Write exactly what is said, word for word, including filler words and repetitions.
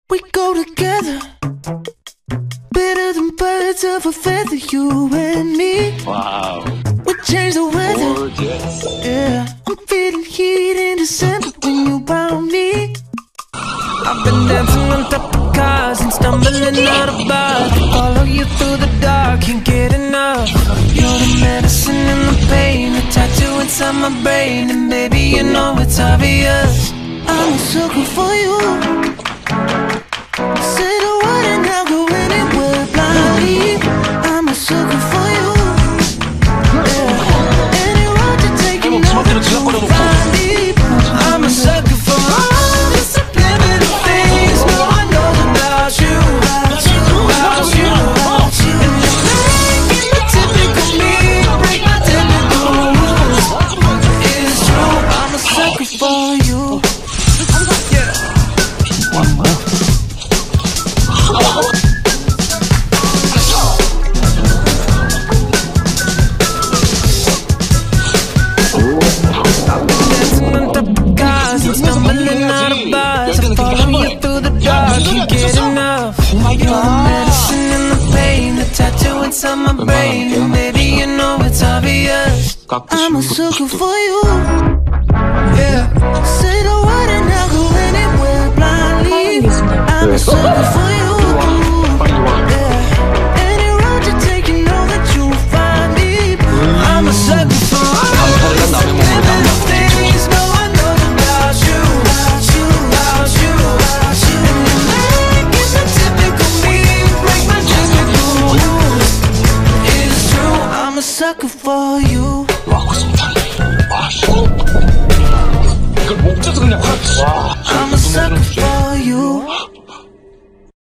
We go together, better than birds of a feather, you and me. Wow. We change the weather. Gorgeous. Yeah, I'm feeling heat in December when you found me. I've been dancing on top of cars and stumbling out of bars. Follow you through the dark, can't get enough. You're the medicine and the pain, the tattoo inside my brain. And baby, you know it's obvious, I'm a sucker for you. Say the word and I'll go anywhere blindly. I'm a sucker for you. Yeah. Any road you take, you know that you'll find me. I'm a sucker for all the subliminal things no one knows about you, about you, about you, about you. And you're making the typical me break my typical rules. It's true, I'm a sucker for you. Yeah. One more. Stumbling out of bars, I follow you through the dark, can't get enough. You're the medicine and the pain, the tattoo inside my brain. And baby, you know it's obvious, I'm a sucker for you. Yeah, say the word and I'll go anywhere blindly. I'm a sucker for you. Yeah, any road you take, you know that you'll find me. I'm a sucker for all the subliminal things no one knows about you, about you, about you, about you. And you're making the typical me break my typical rules. It's true, I'm a sucker for you. 이걸 못 쪄서 그냥 확. I'm a sucker for you.